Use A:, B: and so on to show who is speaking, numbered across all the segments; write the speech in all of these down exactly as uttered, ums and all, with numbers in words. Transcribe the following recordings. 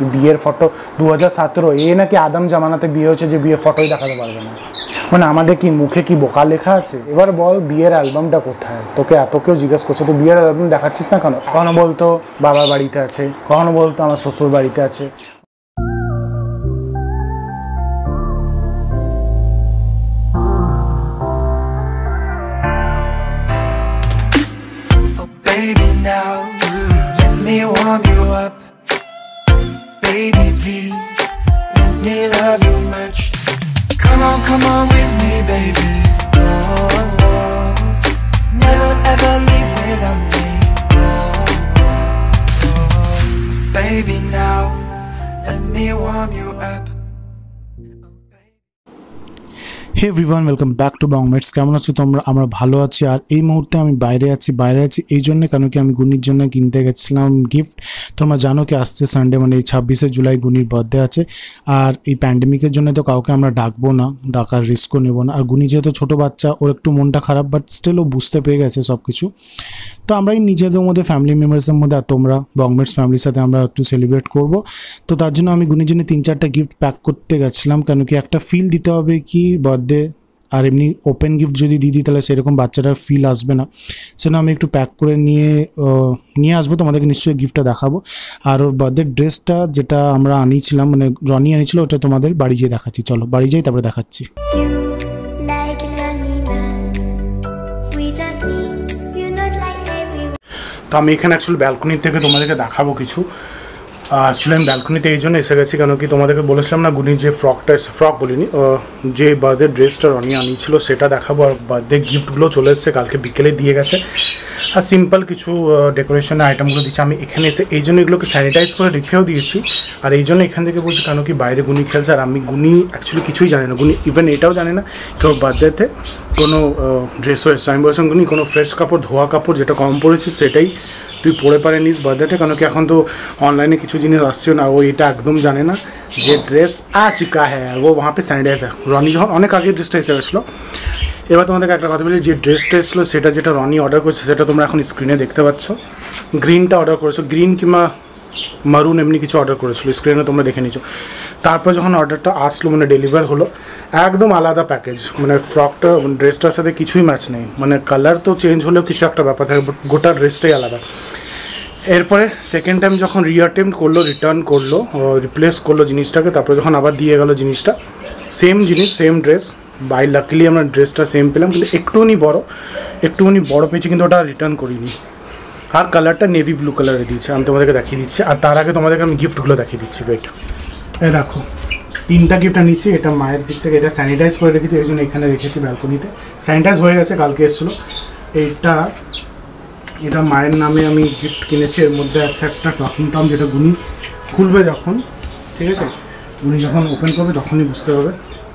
A: বিয়ের ফটো দু হাজার সতেরো এ নাকি আদম জামানাতে বিয়ে হয়েছে যে বিয়ের ফটোই দেখাতে পারবে না, মানে আমাদের কি মুখে কি বোকা লেখা আছে? এবার বল বিয়ের অ্যালবামটা কোথায়? তোকে এত কেউ জিজ্ঞেস করছে তো বিয়ের অ্যালবাম দেখাচ্ছিস না কেন? কখনো বলতো বাবার বাড়িতে আছে, কখনো বলতো আমার শ্বশুর বাড়িতে আছে।
B: Baby, now let me warm you up. Baby, please let me love you much. Come on, come on with me, baby. Oh, oh. Never ever leave without me. Oh, oh. Baby, now let me warm you up.
C: Hey everyone, welcome back to Bongmates. কেমন আছো তোমরা? আমরা ভালো আছি। আর এই মুহূর্তে আমি বাইরে আছি বাইরে আছি এই জন্য কারণ কি আমি গুনির জন্য কিনতে গেছিলাম গিফট। তোমরা জানো কি আসছে সানডে, মানে এই ছাব্বিশে জুলাই গুনির বার্থডে আছে। আর এই প্যান্ডেমিকের জন্য তো কাউকে আমরা ডাকবো না, ডাকার রিস্কও নেবো না। আর গুনি যেহেতু ছোটো বাচ্চা, ওর একটু মনটা খারাপ, বাট স্টিল ও বুঝতে পেরে গেছে সব কিছু। তো আমরা এই নিজেদের মধ্যে ফ্যামিলি মেম্বার্সের মধ্যে আর তোমরা বংমেটস ফ্যামিলির সাথে আমরা একটু সেলিব্রেট করবো। তো তার জন্য আমি গুনির জন্য তিন চারটা গিফট প্যাক করতে গেছিলাম, কেন কি একটা ফিল দিতে হবে কি বার্থডে, আর এমনি ওপেন গিফট যদি দিয়ে দিই তাহলে সেরকম বাচ্চাটার ফিল আসবে না। সেজন্য আমি একটু প্যাক করে নিয়ে নিয়ে আসবো, তোমাদেরকে নিশ্চয়ই গিফটটা দেখাবো। আর ওর বার্থডে ড্রেসটা যেটা আমরা আনিয়েছিলাম, মানে রনি আনিয়েছিল, ওটা তোমাদের বাড়ি যেয়ে দেখাচ্ছি। চলো বাড়ি যাই, তারপরে দেখাচ্ছি।
A: তো আমি এখানে অ্যাকচুয়ালি ব্যালকনি থেকে তোমাদেরকে দেখাবো কিছু। অ্যাকচুয়ালি আমি ব্যালকনিতে এই জন্য এসে গেছি, কেন কি তোমাদেরকে বলেছিলাম না গুনির যে ফ্রকটা, ফ্রক বলিনি, যে বার্থডে ড্রেসটা রনি আনিয়েছিল সেটা দেখাবো। আর বার্থডে গিফটগুলো চলে এসেছে, কালকে বিকেলে দিয়ে গেছে। আর সিম্পল কিছু ডেকোরেশনের আইটেমগুলো দিচ্ছি। আমি এখানে এসে এই জন্য এগুলোকে স্যানিটাইজ করে রেখেও দিয়েছি। আর এই জন্য এখান থেকে বলছি কেন কি বাইরে গুনি খেলছে, আর আমি গুনি অ্যাকচুয়ালি কিছুই জানি না। গুনি ইভেন এটাও জানে না কেউ বার্থডেতে কোনো ড্রেসও এসছে। আমি বলছিলাম গুনি কোনো ফ্রেশ কাপড়, ধোয়া কাপড় যেটা কম পড়েছিস সেটাই তুই পরে পারে নিস বার্থডেতে, কেন কি এখন তো অনলাইনে কিছু জিনিস আসছে না। ও এটা একদম জানে না যে ড্রেস আ চিকা হ্যাঁ ও ওয়াঁ পে স্যানিটাইজ হ্যাঁ। রনি যখন অনেক আগে ড্রেসটা এসে গেছিলো। এবার তোমাদেরকে একটা কথা বলি, যে ড্রেসটা এসেছিলো সেটা যেটা রনি অর্ডার করেছে সেটা তোমরা এখন স্ক্রিনে দেখতে পাচ্ছ। গ্রিনটা অর্ডার করেছো, গ্রিন কিংবা মারুন এমনি কিছু অর্ডার করেছিলো, স্ক্রিনে তোমরা দেখে নিচ্ছ। তারপর যখন অর্ডারটা আসলো, মানে ডেলিভার হলো, একদম আলাদা প্যাকেজ। মানে ফ্রকটা ড্রেসটার সাথে কিছুই ম্যাচ নেই, মানে কালার তো চেঞ্জ হলেও কিছু একটা ব্যাপার থাকে, বাট গোটা ড্রেসটাই আলাদা। এরপরে সেকেন্ড টাইম যখন রিঅ্যাটেম্প্ট করলো, রিটার্ন করলো, রিপ্লেস করলো জিনিসটাকে, তারপরে যখন আবার দিয়ে গেলো জিনিসটা, সেম জিনিস সেম ড্রেস। বাই লাকিলি আমরা ড্রেসটা সেম পেলাম, কিন্তু একটুখানি বড় একটুখানি বড় পেয়েছি, কিন্তু ওটা রিটার্ন করিনি। আর কালারটা নেভি ব্লু কালারে দিয়েছে, আমি তোমাদেরকে দেখিয়ে দিচ্ছি। আর তার আগে তোমাদেরকে আমি গিফটগুলো দেখিয়ে দিচ্ছি। ওয়েট, এই দেখো তিনটা গিফট আনিয়েছি। এটা মায়ের দিক থেকে, এটা স্যানিটাইজ করে রেখেছি, এই জন্য এখানে রেখেছি ব্যালকনিতে। স্যানিটাইজ হয়ে গেছে, কালকে এসেছিলো। এইটা এটা মায়ের নামে আমি গিফট কিনেছি। এর মধ্যে আছে একটা টকিং টম, যেটা গুনি খুলবে যখন, ঠিক আছে, গুনি যখন ওপেন করবে তখনই বুঝতে পারবে।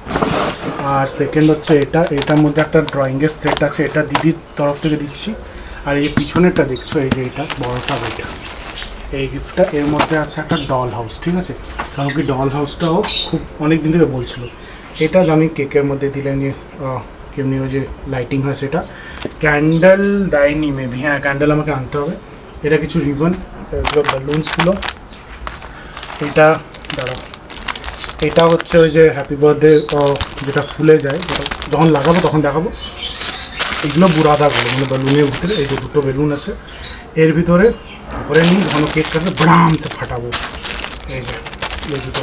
A: আর সেকেন্ড হচ্ছে এটা, এটার মধ্যে একটা ড্রয়িংয়ের সেট আছে, এটা দিদির তরফ থেকে দিচ্ছি। আর এই পিছনেরটা দেখছো, এই যে এটা বড়টা বইটা, এই গিফটটা। এর মধ্যে আছে একটা ডল হাউস, ঠিক আছে, কারণ কি ডল হাউসটাও খুব অনেক দিন থেকে বলছিল। এটা জানি কেকের মধ্যে দিলে নিয়ে কেমনি ওই যে লাইটিং হয় সেটা। ক্যান্ডেল দেয়নি মেবি, হ্যাঁ ক্যান্ডেল আমাকে আনতে হবে। এটা কিছু রিবন, এগুলো বালুন্সগুলো। এটা দাঁড়াও, এটা হচ্ছে ওই যে হ্যাপি বার্থডে যেটা ফুলে যায়, যখন লাগাবো তখন দেখাবো। এগুলো বুড়াদাগুলো, মানে বেলুনের ভিতরে এই যে দুটো বেলুন আছে, এর ভিতরে ভরে নিই, যখন কেক কাটবে ব্রামসে ফাটাবো। এই যে এই দুটো।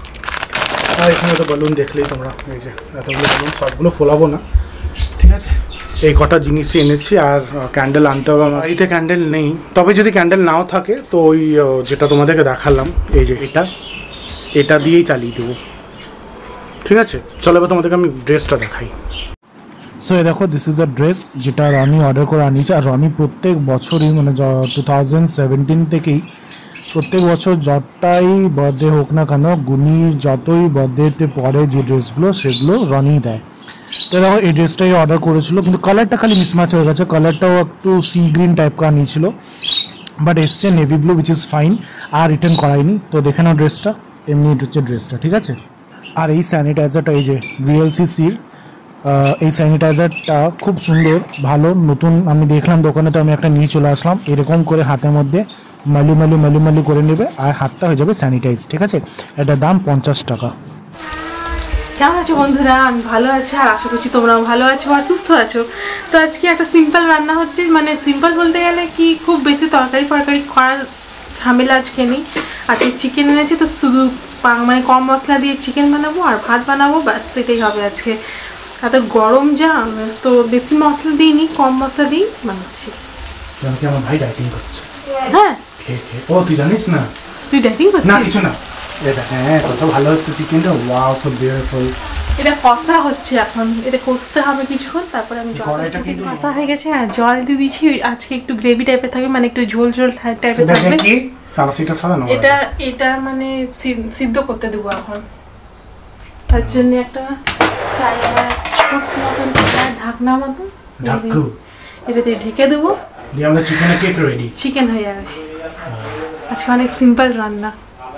A: আর এখানে তো বেলুন দেখলেই তোমরা, এই যে এতগুলো বেলুন, সবগুলো ফোলাবো না, ঠিক আছে। এই কটা জিনিসই এনেছি। আর ক্যান্ডেল আনতে হবে আমার, বাড়িতে ক্যান্ডেল নেই, তবে যদি ক্যান্ডেল নাও থাকে তো ওই যেটা তোমাদেরকে দেখালাম, এই যে এটা এটা দিয়েই চালিয়ে দেবো, ঠিক আছে। চলো এবার তোমাদেরকে আমি ড্রেসটা দেখাই।
C: সো এই দেখো, দিস ইজ আ ড্রেস যেটা রনি অর্ডার করে আনিয়েছে। আর রনি প্রত্যেক বছরই, মানে টু থাউজেন্ড সেভেন্টিন থেকেই প্রত্যেক বছর যতটাই বার্থডে হোক না কেন, গুনির যতই বার্থডেতে পরে যে ড্রেসগুলো সেগুলো রনি দেয়। তো দেখো এই ড্রেসটাই অর্ডার করেছিল, কিন্তু কালারটা খালি মিসম্যাচ হয়ে গেছে। কালারটাও একটু সি গ্রিন টাইপ কা নিয়েছিল, বাট এসছে navy blue, which is fine. আর রিটার্ন করাইনি। তো দেখে নাও ড্রেসটা, এমনি এটা হচ্ছে ড্রেসটা, ঠিক আছে। আর এই স্যানিটাইজারটা, এই যে ভিএলসিসির এই স্যানিটাইজারটা খুব সুন্দর, ভালো, নতুন। আমি দেখলাম দোকানে, তো আমি একটা নিয়ে চলে আসলাম। এরকম করে হাতের মধ্যে মালি মালি মালি মালি করে নেবে আর হাতটা হয়ে যাবে স্যানিটাইজ, ঠিক আছে? এটার দাম পঞ্চাশ টাকা।
D: কেমন আছো বন্ধুরা? আমি ভালো আছি আর আশা করছি তোমরাও ভালো আছো আর সুস্থ আছো। তো আজকে একটা সিম্পল রান্না হচ্ছে, মানে সিম্পল বলতে গেলে কি খুব বেশি তরকারি ফরকারি করার ঝামেলা আজকে নেই। আজকে চিকেন এনেছি, তো শুধু মানে কম মশলা দিয়ে চিকেন বানাবো আর ভাত বানাবো, ব্যাস সেটাই হবে আজকে। এত গরম যা, তো বেশি মশলা দিইনি, কম মশলা দিই বানাচ্ছি।
A: আমার ভাই ডাইটিং করছে।
D: হ্যাঁ
A: খেয়ে খেয়ে। ও তুই জানিস না?
D: তুই ডাইটিং করছিস?
A: না কিছু না, এটা হ্যাঁ কত ভালো হচ্ছে চিকেনটা, ওয়াও সো বিউটিফুল।
D: এটা কষা হচ্ছে এখন, এটা কষতে হবে কিছুক্ষণ, তারপরে আমি জল
A: কড়াইটা কিন্তু
D: কষা হয়ে গেছে আর জল দিয়ে দিচ্ছি। আজকে একটু গ্রেভি টাইপের থাকবে, মানে একটু ঝোল ঝোল টাইপের থাকবে।
A: কি সালাসিটা ছাড়ানো
D: এটা এটা মানে সি- সিদ্ধ করতে দেবো এখন। তার জন্য একটা চাইনা ছোট মতন চায়ের ঢাকনা মতন
A: ঢাকু
D: এটা দিয়ে ঢেকে দেবো,
A: দিয়ে আমরা চিকেনের কেক রেডি।
D: চিকেন হয়ে যাবে। আজকে অনেক সিম্পল রান্না।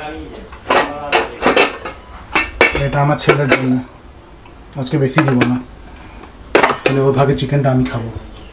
A: এটা আমার ছেলের জন্য, আজকে বেশি দিব না, তাহলে ওর ভাগে চিকেনটা আমি খাবো।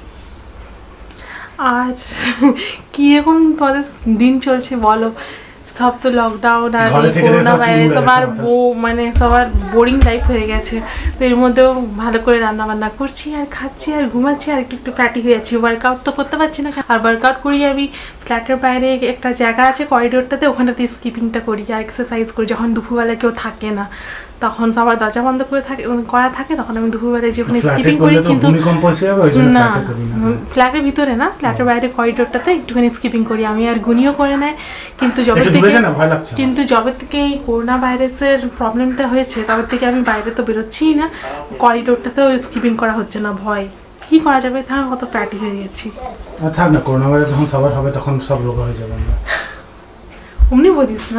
D: আর কি এখন তোদের দিন চলছে বলো? সব তো লকডাউন আর
A: ঘরে থেকে
D: করোনা
A: সব
D: ভাইরাস,
A: চুল উড়ে
D: সবার
A: গেছে
D: বউ মানে সবার বোরিং লাইফ হয়ে গেছে। তো এর মধ্যেও ভালো করে রান্না বান্না করছি আর খাচ্ছি আর ঘুমাচ্ছি আর একটু একটু ফ্যাটি হয়ে যাচ্ছি। ওয়ার্কআউট তো করতে পারছি না, আর ওয়ার্কআউট করি আমি ফ্ল্যাটের বাইরে একটা জায়গা আছে করিডোরটাতে, ওখানটাতে স্কিপিংটা করি আর এক্সারসাইজ করি। যখন দুপুরবেলা কেউ থাকে না, তখন সবার দরজা বন্ধ করে থাকে করা থাকে, তখন আমি দুপুরবেলায় যে ওখানে স্কিপিং করি। কিন্তু না, ফ্ল্যাটের ভিতরে না, ফ্ল্যাটের বাইরে করিডোরটাতে একটুখানি স্কিপিং করি আমি, আর গুনিও করে নেয়। কিন্তু যবে থেকে কিন্তু যবে থেকে এই করোনা ভাইরাসের প্রবলেমটা হয়েছে, তবে থেকে আমি বাইরে তো বেরোচ্ছিই না, করিডোরটাতেও স্কিপিং করা হচ্ছে না, ভয়। কি করা যাবে? থাক, কত ফ্যাটি হয়ে গেছি।
A: থাক না, করোনা ভাইরাস যখন সবার হবে তখন সব রোগ হয়ে যাবে।
D: অমনি বলিস না।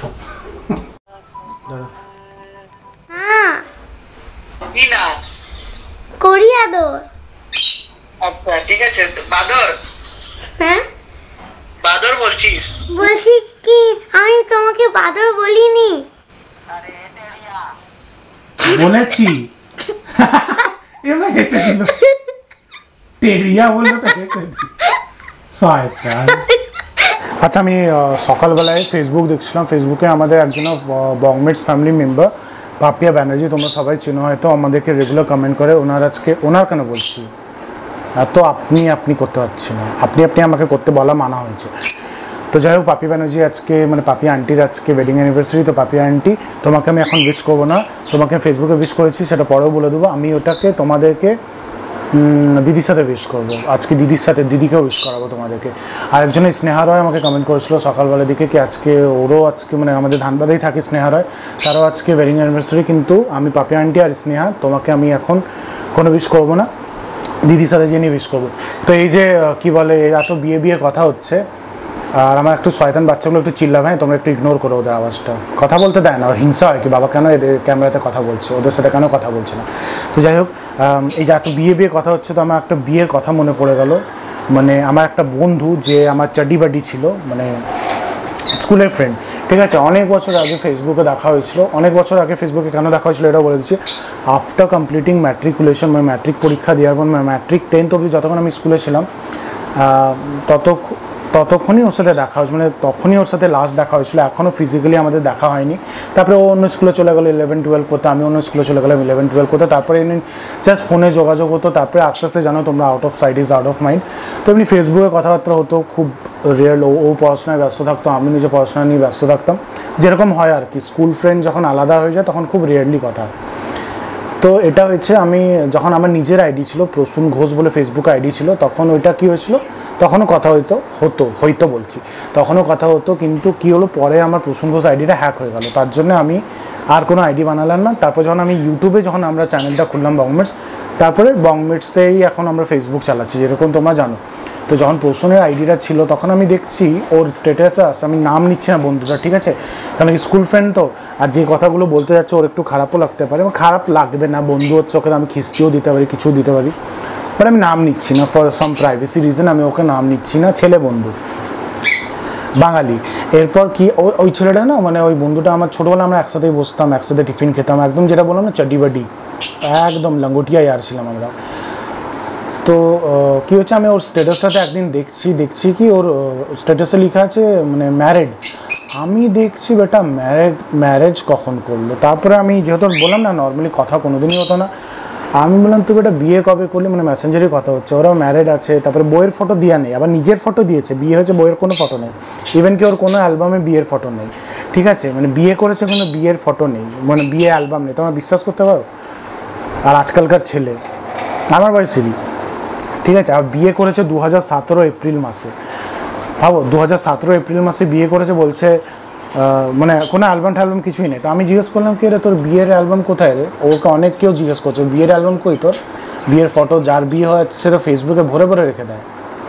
E: কি না
F: করি আদর।
E: আচ্ছা ঠিক আছে। তো বাদর,
F: হ্যাঁ
E: বাদর বলছিস?
F: বলছি কি, আমি তোমাকে বাদর বলিনি।
A: বলেছি এবার হেসে দিল, টেরিয়া বললো তো হেসে দিল। শয়তান। আচ্ছা, আমি আহ, সকালবেলায় ফেসবুক দেখছিলাম, ফেসবুকে আমাদের একজন Bongmates family member Papiya Banerjee, তোমরা সবাই চেনো হয়তো, আমাদেরকে রেগুলার কমেন্ট করে। ওনার আজকে, ওনার কেন বলছি, তো আপনি আপনি করতে পারছি না, আপনি আপনি আমাকে করতে বলা মানা হয়েছে। তো যাই হোক, পাপি ব্যানার্জি আজকে, মানে পাপি আন্টির আজকে ওয়েডিং অ্যানিভার্সারি। তো পাপি আন্টি, তোমাকে আমি এখন উইশ করবো না, তোমাকে ফেসবুকে উইশ করেছি, সেটা পরেও বলে দেবো। আমি ওটাকে তোমাদেরকে দিদির সাথে উইশ করবো আজকে, দিদির সাথে দিদিকে উইশ করাবো তোমাদেরকে। আর একজন স্নেহা রয় আমাকে কমেন্ট করেছিল সকালবেলার দিকে কি আজকে ওরও আজকে, মানে আমাদের ধানবাদেই থাকে স্নেহা রয়, তারও আজকে ওয়েডিং অ্যানিভার্সারি। কিন্তু আমি পাপি আন্টি আর স্নেহা, তোমাকে আমি এখন কোনো উইশ করবো না, দিদির সাথে জেনে উইশ করবো। তো এই যে কি বলে, এত বিয়ে বিয়ে কথা হচ্ছে, আর আমার একটু শয়তান বাচ্চাগুলো একটু চিল্লাবে, হ্যাঁ তোমরা একটু ইগনোর করো ওদের আওয়াজটা, কথা বলতে দেয় না, আর হিংসা হয় কি বাবা কেন এদের ক্যামেরাতে কথা বলছে, ওদের সাথে কেন কথা বলছে না। তো যাই হোক, এই যে এত বিয়ে বিয়ে কথা হচ্ছে, তো আমার একটা বিয়ের কথা মনে পড়ে গেল। মানে আমার একটা বন্ধু, যে আমার চাড্ডি বাডি ছিল, মানে স্কুলের ফ্রেন্ড, ঠিক আছে, অনেক বছর আগে ফেসবুকে দেখা হয়েছিল। অনেক বছর আগে ফেসবুকে কেন দেখা হয়েছিল এটাও বলে দিচ্ছি। আফটার কমপ্লিটিং ম্যাট্রিকুলেশন, মানে ম্যাট্রিক পরীক্ষা দেওয়ার পর, ম্যাট্রিক টেন্থ অবধি যতক্ষণ আমি স্কুলে ছিলাম, তত ততক্ষণই ওর সাথে দেখা হয়েছিল, মানে তখনই ওর সাথে লাস্ট দেখা হয়েছিল। এখনও ফিজিক্যালি আমাদের দেখা হয়নি। তারপরে ও অন্য স্কুলে চলে গেলো ইলেভেন টুয়েলভ করতে, আমি অন্য স্কুলে চলে গেলাম ইলেভেন টুয়েলভ করতে। তারপরে এমনি জাস্ট ফোনে যোগাযোগ হতো, তারপরে আস্তে আস্তে জানো তোমরা, out of sight is out of mind. তো এমনি ফেসবুকে কথাবার্তা হতো, খুব রিয়েল। ও পড়াশোনায় ব্যস্ত থাকতো, আমি নিজে পড়াশোনা নিয়ে ব্যস্ত থাকতাম, যেরকম হয় আর কি। স্কুল ফ্রেন্ড যখন আলাদা হয়ে যায় তখন খুব রিয়েরলি কথা। তো এটা হচ্ছে, আমি যখন আমার নিজের আইডি ছিল, প্রসূন ঘোষ বলে ফেসবুক আইডি ছিল, তখন ওইটা কী হয়েছিল, তখনও কথা হইতো হতো হয়তো বলছি তখনও কথা হতো। কিন্তু কী হলো, পরে আমার প্রসূন ঘোষ আইডিটা হ্যাক হয়ে গেল, তার জন্য আমি আর কোনো আইডি বানালাম না। তারপর যখন আমি ইউটিউবে, যখন আমরা চ্যানেলটা খুললাম বংমেটস, তারপরে বংমেটসেই এখন আমরা ফেসবুক চালাচ্ছি, যেরকম তোমরা জানো। তো যখন প্রসূনের আইডিটা ছিল, তখন আমি দেখছি ওর স্ট্যাটাস, আমি নাম নিচ্ছি না বন্ধুটা, ঠিক আছে, কারণ কি স্কুল ফ্রেন্ড তো, আর যে কথাগুলো বলতে যাচ্ছে ওর একটু খারাপও লাগতে পারে, খারাপ লাগবে না, বন্ধু হচ্ছে, ওকে আমি খিস্তিও দিতে পারি, কিছুও দিতে পারি, বাট আমি নাম নিচ্ছি না, ফর সাম প্রাইভেসি রিজন আমি ওকে নাম নিচ্ছি না, ছেলে বন্ধু, বাঙালি। এরপর কি ওই ছেলেটা না, মানে ওই বন্ধুটা আমার ছোটোবেলা আমরা একসাথেই বসতাম, একসাথে টিফিন খেতাম, একদম যেটা বললাম না চাড্ডি বাডি, একদম লাঙ্গটিয়া ইয়ার ছিলাম আমরা।
C: তো কী হচ্ছে, আমি ওর স্ট্যাটাসটাতে একদিন দেখছি দেখছি কি ওর স্ট্যাটাসে লেখা আছে মানে ম্যারেড। আমি দেখছি বেটা ম্যারেজ ম্যারেজ কখন করলো। তারপরে আমি যেহেতু বললাম না নর্মালি কথা কোনোদিনই হতো না, আমি বললাম তুই বেটা বিয়ে কবে করলি, মানে মেসেঞ্জারই কথা হচ্ছে, ওরাও ম্যারেড আছে। তারপরে বইয়ের ফটো দেওয়া নেই, আবার নিজের ফটো দিয়েছে, বিয়ে হয়েছে বইয়ের কোনো ফটো নেই, ইভেন কি ওর কোনো অ্যালবামে বিয়ের ফটো নেই, ঠিক আছে, মানে বিয়ে করেছে কোনো বিয়ের ফটো নেই, মানে বিয়ে অ্যালবাম নেই। তোমরা বিশ্বাস করতে পারো? আর আজকালকার ছেলে আমার বয়সেরই, ঠিক আছে, আর বিয়ে করেছে দু হাজার সতেরো এপ্রিল মাসে। ভাবো দু হাজার সতেরো এপ্রিল মাসে বিয়ে করেছে, বলছে মানে কোনো অ্যালবাম ট্যালবাম কিছুই নেই। তো আমি জিজ্ঞেস করলাম কি রে তোর বিয়ের অ্যালবাম কোথায় রে? ওকে অনেক কেউ জিজ্ঞেস করছে বিয়ের অ্যালবাম কই তোর, বিয়ের ফটো যার বিয়ে হয় সে তো ফেসবুকে ভরে ভরে রেখে দেয়।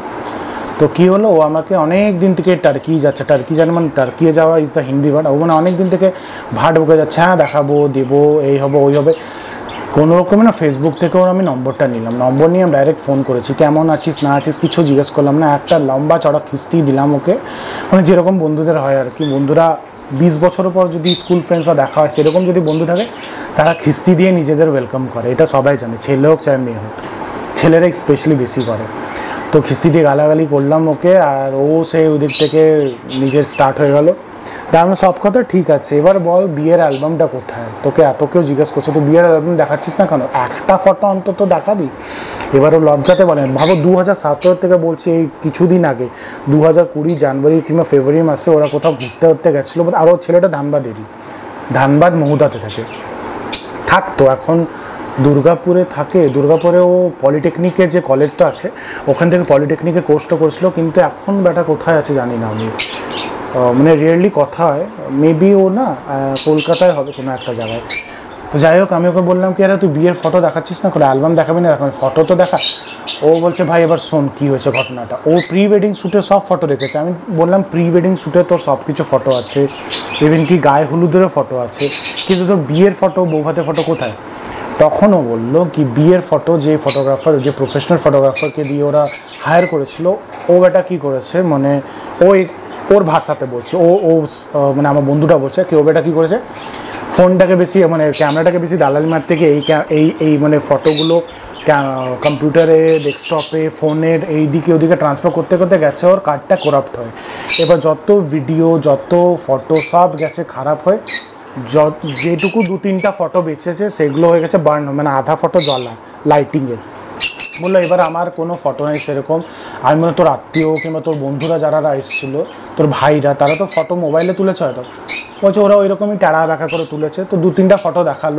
C: তো কী হলো, ও আমাকে অনেক দিন থেকে টার্কি যাচ্ছে, টার্কি জানে মানে টার্কি যাওয়া ইজ দ্য হিন্দি ভাট, ও মানে অনেক দিন থেকে ভাট বকে যাচ্ছে, হ্যাঁ দেখাবো দেবো এই হবে ওই হবে। কোনো রকমে না ফেসবুক থেকে ওর আমি নম্বরটা নিলাম, নম্বর নিয়ে আমি ডাইরেক্ট ফোন করেছি, কেমন আছিস না আছিস কিছু জিজ্ঞেস করলাম না, একটা লম্বা চড়া খিস্তি দিলাম ওকে, মানে যেরকম বন্ধুদের হয় আর কি। বন্ধুরা বিশ বছর পর যদি স্কুল ফ্রেন্ডসরা দেখা হয় সেরকম যদি বন্ধু থাকে তারা খিস্তি দিয়ে নিজেদের ওয়েলকাম করে, এটা সবাই জানে, ছেলে হোক চাই মেয়ে হোক, ছেলেরা স্পেশালি বেশি করে। তো খিস্তি দিয়ে গালাগালি করলাম ওকে, আর ও সেই ওদিক থেকে নিজের স্টার্ট হয়ে গেল। তা আমরা সব কথা ঠিক আছে, এবার বল বিয়ের অ্যালবামটা কোথায়? তোকে এত কেউ জিজ্ঞেস করছে তুই বিয়ের অ্যালবাম দেখাচ্ছিস না কেন, একটা ফটো অন্তত দেখাবি। এবারও লজ্জাতে বলেন, ভাবো দু হাজার সতেরো থেকে বলছি, এই কিছুদিন আগে দু হাজার কুড়ি জানুয়ারি কিংবা ফেব্রুয়ারি মাসে ওরা কোথাও ঘুরতে ঘুরতে গেছিলো, আরও ছেলেটা ধানবাদেরই, ধানবাদ মহুদাতে থাকে থাকতো, এখন দুর্গাপুরে থাকে। দুর্গাপুরে ও পলিটেকনিকের যে কলেজটা আছে ওখান থেকে পলিটেকনিকে কোর্সটা করেছিল, কিন্তু এখন বেটা কোথায় আছে জানি না আমি, মানে রিয়েরলি কথা হয়, মেবি ও না কলকাতায় হবে কোনো একটা জায়গায়। তো যাই হোক আমি ওকে বললাম কি আরে তুই বিয়ের ফটো দেখাচ্ছিস না, কোনো অ্যালবাম দেখাবি না, দেখাবি ফটো তো দেখা। ও বলছে ভাই এবার শোন কী হয়েছে ঘটনাটা, ও প্রি ওয়েডিং শ্যুটের সব ফটো রেখেছে। আমি বললাম প্রি ওয়েডিং শ্যুটে তোর সব কিছু ফটো আছে, ইভেন কি গায়ে হলুদেরও ফটো আছে, কিন্তু তোর বিয়ের ফটো বৌভাতের ফটো কোথায়? তখন ও বললো কি বিয়ের ফটো যে ফটোগ্রাফার, যে প্রফেশনাল ফটোগ্রাফারকে দিয়ে ওরা হায়ার করেছিল, ও এটা কী করেছে, মানে ও ওর ভাষাতে বলছে, ও ও মানে আমার বন্ধুটা বলছে কি ও বেটা কী করেছে, ফোনটাকে বেশি মানে ক্যামেরাটাকে বেশি দালালি মারতে গিয়ে এই এই এই মানে ফটোগুলো কম্পিউটারে ডেস্কটপে ফোনের এই দিকে ওদিকে ট্রান্সফার করতে করতে গেছে, ওর কার্ডটা করাপ্ট হয়। এবার যত ভিডিও যত ফটো সব গেছে খারাপ হয়, যেটুকু দু তিনটা ফটো বেঁচেছে সেগুলো হয়ে গেছে বার্ন, মানে আধা ফটো জ্বলা লাইটিংয়ে। বললো এবার আমার কোনো ফটো নেই সেরকম, আমি মনে তোর আত্মীয় কিংবা তোর বন্ধুরা যারা এসেছিলো তোর ভাইরা তারা তো ফটো মোবাইলে তুলেছে হয়তো, বলছে ওরা ওই রকমই টাড়া ব্যাকা করে তুলেছে। তো দু তিনটা ফটো দেখালো,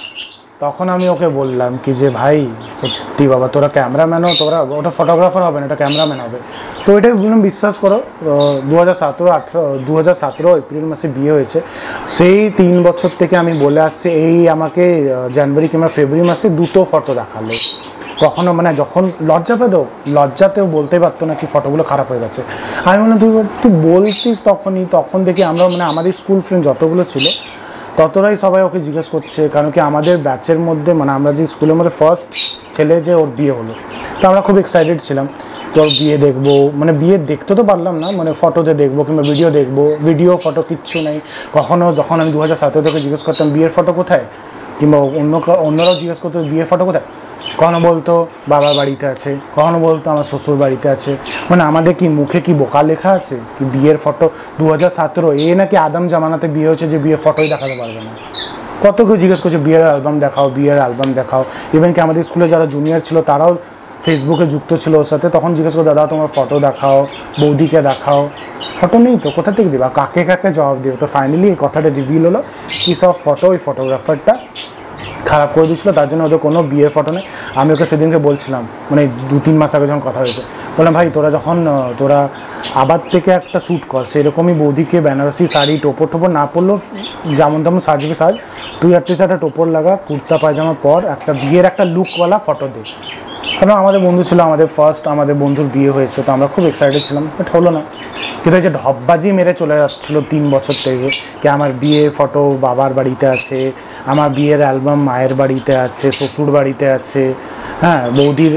C: তখন আমি ওকে বললাম কি যে ভাই সত্যি বাবা তোরা ক্যামেরাম্যানও, তোরা ওটা ফটোগ্রাফার হবে না, এটা ক্যামেরাম্যান হবে। তো ওইটাই বললাম বিশ্বাস করো, দু হাজার সতেরো আঠেরো দু হাজার সতেরো এপ্রিল মাসে বিয়ে হয়েছে, সেই তিন বছর থেকে আমি বলে আসছি, এই আমাকে জানুয়ারি কিংবা ফেব্রুয়ারি মাসে দুটো ফটো দেখালো। কখনো মানে যখন লজ্জা পেতো, লজ্জাতেও বলতে পারতো না কি ফটোগুলো খারাপ হয়ে গেছে। আমি বললাম তুই তুই বলছিস তখনই, তখন দেখি আমরা মানে আমাদের স্কুল ফ্রেন্ড যতগুলো ছিল ততটাই সবাই ওকে জিজ্ঞেস করছে, কারণ কি আমাদের ব্যাচের মধ্যে মানে আমরা যে স্কুলের মধ্যে ফার্স্ট ছেলে যে ওর বিয়ে হলো, তো আমরা খুব এক্সাইটেড ছিলাম তো ওর বিয়ে দেখবো, মানে বিয়ে দেখতে তো পারলাম না, মানে ফটোতে দেখবো কিংবা ভিডিও দেখবো, ভিডিও ফটো কিচ্ছু নেই। কখনো যখন আমি দু হাজার সতেরো থেকে জিজ্ঞেস করতাম বিয়ের ফটো কোথায়, কিংবা অন্য অন্যরাও জিজ্ঞেস করতো বিয়ের ফটো কোথায়, কখনো বলতো বাবার বাড়িতে আছে, কখনো বলতো আমার শ্বশুর বাড়িতে আছে, মানে আমাদের কি মুখে কি বোকা লেখা আছে কি বিয়ের ফটো দু হাজার সতেরো এ নাকি আদম জামানাতে বিয়ে হয়েছে যে বিয়ের ফটোই দেখাতে পারবে না। কত কেউ জিজ্ঞেস করছে বিয়ের অ্যালবাম দেখাও, বিয়ের অ্যালবাম দেখাও। ইভেন কি আমাদের স্কুলে যারা জুনিয়র ছিল তারাও ফেসবুকে যুক্ত ছিল ওর সাথে, তখন জিজ্ঞেস করো দাদা তোমার ফটো দেখাও, বৌদিকে দেখাও, ফটো নেই তো কোথা থেকে দিবা, কাকে কাকে জবাব দিও। তো ফাইনালি এই কথাটা রিভিল হলো কি সব ফটো ওই ফটোগ্রাফারটা খারাপ করে দিচ্ছিলো, তার জন্য ওদের কোনো বিয়ের ফটো নেই। আমি ওকে সেদিনকে বলছিলাম, মানে দু তিন মাস আগে যখন কথা হয়েছে, বললাম ভাই তোরা যখন তোরা আবার থেকে একটা শ্যুট কর, সেরকমই বৌদিকে বেনারসি শাড়ি টোপর টোপর না পরলেও যেমন তেমন সাজবে সাজ, তুই অ্যাটলিস্ট একটা টোপর লাগা, কুর্তা পায়জামা পর, একটা বিয়ের একটা লুকওয়ালা ফটো দে। কারণ আমাদের বন্ধু ছিল, আমাদের ফার্স্ট আমাদের বন্ধুর বিয়ে হয়েছে, তো আমরা খুব এক্সাইটেড ছিলাম, বাট হলো না। কিন্তু যে ঢপবাজি মেরে চলে যাচ্ছিলো তিন বছর থেকে কি আমার বিয়ের ফটো বাবার বাড়িতে আছে, আমার বিয়ের অ্যালবাম মায়ের বাড়িতে আছে, শ্বশুর বাড়িতে আছে, হ্যাঁ বৌদির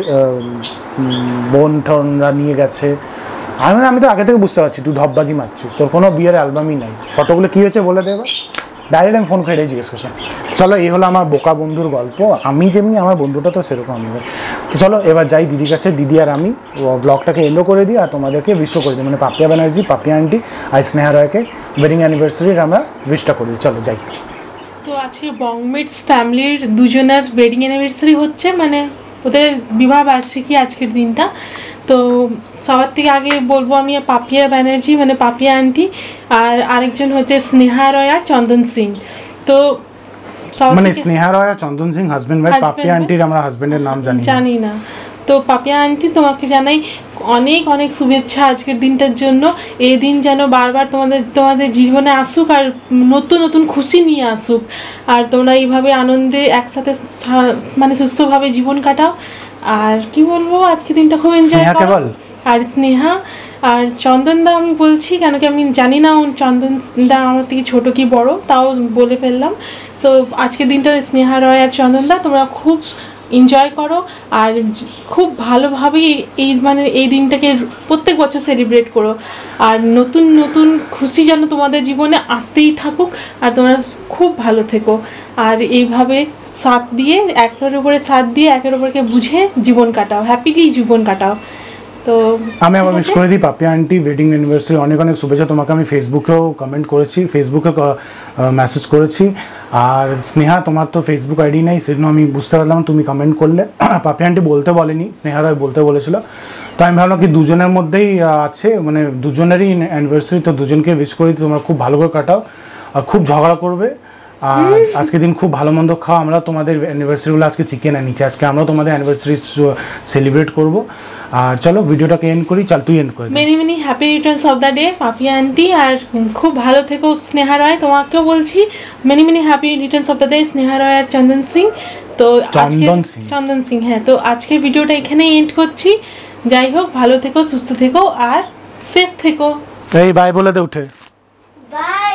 C: বোন ঠনরা নিয়ে গেছে। আমি আমি তো আগে থেকে বুঝতে পারছি তুই ঢপবাজি মারছিস, তোর কোনো বিয়ের অ্যালবামই নাই, ফটোগুলো কী হয়েছে বলে দেবা। ডাইরেক্ট আমি ফোন করে জিজ্ঞেস করছিলাম। চলো এই হলো আমার বোকা বন্ধুর গল্প, আমি যেমনি আমার বন্ধুটা তো সেরকম আমি।
A: তো চলো এবার যাই দিদির কাছে, দিদি আর আমি ব্লগটাকে এলো করে দিই আর তোমাদেরকে উইশও করে দিই, মানে পাপিয়া ব্যানার্জি, পাপিয়া আন্টি আর স্নেহা রয়কে ওয়েডিং অ্যানিভার্সারির আমরা উইশটা করে দিই। চলো যাই।
D: তো আজকে বংমেটস ফ্যামিলির দুজনের ওয়েডিং অ্যানিভার্সারি হচ্ছে, মানে ওদের বিবাহ বার্ষিকী আজকের দিনটা। তো সবার থেকে আগে বলবো আমি পাপিয়া ব্যানার্জি মানে পাপিয়া আন্টি, আর আরেকজন হচ্ছে স্নেহা রয় আর চন্দন সিং। তো সবার
A: মানে
D: থেকে-
A: স্নেহা রয় আর Chandan Singh husband wife,
D: Husband
A: Papiya
D: wife।
A: আন্টির আমরা হাজবেন্ডের নাম জানি না।
D: জানি না। তো পাপিয়া আন্টি তোমাকে জানাই অনেক অনেক শুভেচ্ছা আজকের দিনটার জন্য। এই দিন যেন বারবার তোমাদের তোমাদের জীবনে আসুক আর নতুন নতুন খুশি নিয়ে আসুক, আর তোমরা এইভাবে আনন্দে একসাথে সা- মানে সুস্থভাবে জীবন কাটাও। আর কি বলবো, আজকের দিনটা খুব এনজয়
A: স্নেহাকে
D: করো।
A: বল।
D: আর স্নেহা আর চন্দন দা আমি বলছি কেন কি আমি জানি না ও চন্দন দা আমার থেকে ছোট কি বড়, তাও বলে ফেললাম। তো আজকের দিনটা স্নেহা রয় আর চন্দন দা তোমরা খুব এনজয় করো আর জ- খুব ভালোভাবে এই মানে এই দিনটাকে প্রত্যেক বছর সেলিব্রেট করো। আর নতুন নতুন খুশি যেন তোমাদের জীবনে আসতেই থাকুক আর তোমরা খুব ভালো থেকো। আর এইভাবে সাথ দিয়ে একের উপরে সাথ দিয়ে একের উপরকে বুঝে জীবন কাটাও, হ্যাপিলি জীবন কাটাও। তো
A: আমি আবার
D: ঠিক
A: উইশ
D: আছে?
A: করে দিই পাপিয়া আন্টি ওয়েডিং অ্যানিভার্সারি অনেক অনেক শুভেচ্ছা। তোমাকে আমি ফেসবুকেও কমেন্ট করেছি, ফেসবুকে মেসেজ করেছি। আর স্নেহা তোমার তো ফেসবুক আইডি নেই, সেজন্য আমি বুঝতে পারলাম তুমি কমেন্ট করলে। পাপিয়া আন্টি বলতে বলেনি, স্নেহা রায় বলতে বলেছিল। তো আমি ভাবলাম কি দুজনের মধ্যেই আহ, আছে, মানে দুজনেরই অ্যানিভার্সারি, তো দুজনকে উইশ করি, তোমরা খুব ভালো করে কাটাও আর খুব ঝগড়া করবে। আর আজকে দিন খুব ভালো মন্দ খাও। আমরা তোমাদের অ্যানিভার্সারিগুলো আজকে চিকেন আনিছি, আজকে আমরাও তোমাদের অ্যানিভার্সারি সেলিব্রেট করব। আর চলো ভিডিওটাকে এন্ড করি, চল তুই এন্ড করে দে।
D: Many many happy returns of the day Papiya aunty, আর খুব ভালো থেকো স্নেহা রয়। তোমাকেও বলছি many many happy returns of the day Sneha Roy আর চন্দন সিং। তো আজকে
A: চন্দন সিং।
D: চন্দন সিং হ্যাঁ। তো আজকের ভিডিওটা এখানেই এন্ড করছি। যাই হোক, ভালো থেকো, সুস্থ থেকো আর সেফ থেকো।
A: এই বাই বলে দে উঠে,
F: বাই।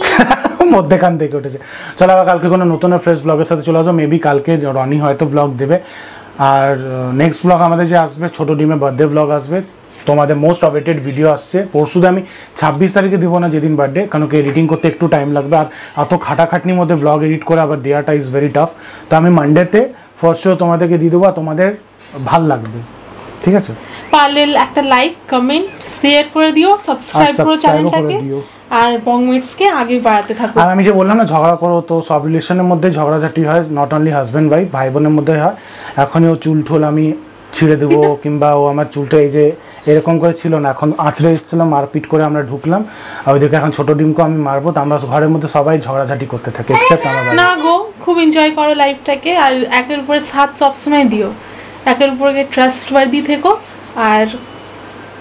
A: মধ্যেখান থেকে উঠেছে। চলো আবার কালকে কোনো নতুন ফ্রেশ ব্লগের সাথে চলে আসো। মেবি কালকে রনি হয়তো ব্লগ দেবে। আর নেক্সট ব্লগ আমাদের যে আসবে, ছোটো ডিমের বার্থডে ব্লগ আসবে, তোমাদের মোস্ট অবেটেড ভিডিও আসছে। পরশুতে আমি ছাব্বিশ তারিখে দিব না, যেদিন বার্থডে, কারণ কি এডিটিং করতে একটু টাইম লাগবে আর এত খাটাখাটনির মধ্যে ব্লগ এডিট করে আবার দেওয়াটা ইজ ভেরি টাফ। তো আমি মানডেতে ফর শিওর তোমাদেরকে দিয়ে দেবো, আর তোমাদের ভাল লাগবে, ঠিক আছে?
D: পারলে একটা লাইক কমেন্ট শেয়ার করে দিও, সাবস্ক্রাইব করো
A: subscribe ও করে
D: চ্যানেলটাকে,
A: দিও।
D: আর বংমেটসকে আগে বাড়াতে থাকো।
A: আর আমি যে বললাম না ঝগড়া করো, তো সব রিলেশনের মধ্যে ঝগড়াঝাটি হয়, নট অনলি হাজব্যান্ড ওয়াইফ, ভাই বোনের মধ্যে হয়। এখনই ও চুল ঠুল আমি ছিঁড়ে দেবো, কিংবা ও আমার চুলটা এই যে এরকম করে ছিল না, এখন আঁচড়ে এসেছিলাম, মারপিট করে আমরা ঢুকলাম, আর ওইদিকে এখন ছোটো ডিমকে আমি মারবো। তো আমরা ঘরের মধ্যে সবাই ঝগড়াঝাটি করতে থাকি, এক্সেপ্ট আমার বাড়ি।
D: না গো, খুব এনজয় করো লাইফটাকে, আর একের উপরে সাথ সবসময় দিও, একের উপরে ট্রাস্ট ওয়ার্দি থেকো আর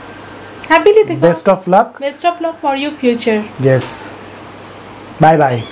D: হ্যাপিলি থেকো।
A: Best of luck.
D: Best of luck for your future.
A: Yes, bye by.